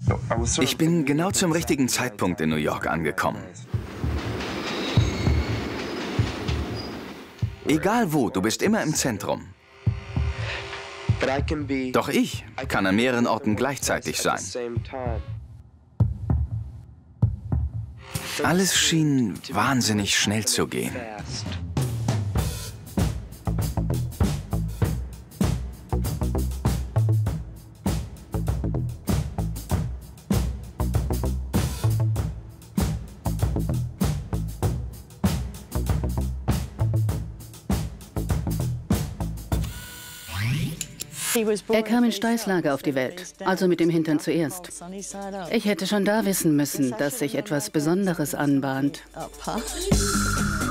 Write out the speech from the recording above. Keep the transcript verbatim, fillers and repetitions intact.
Ich bin genau zum richtigen Zeitpunkt in New York angekommen. Egal wo, du bist immer im Zentrum. Doch ich kann an mehreren Orten gleichzeitig sein. Alles schien wahnsinnig schnell zu gehen. Er kam in Steißlage auf die Welt, also mit dem Hintern zuerst. Ich hätte schon da wissen müssen, dass sich etwas Besonderes anbahnt.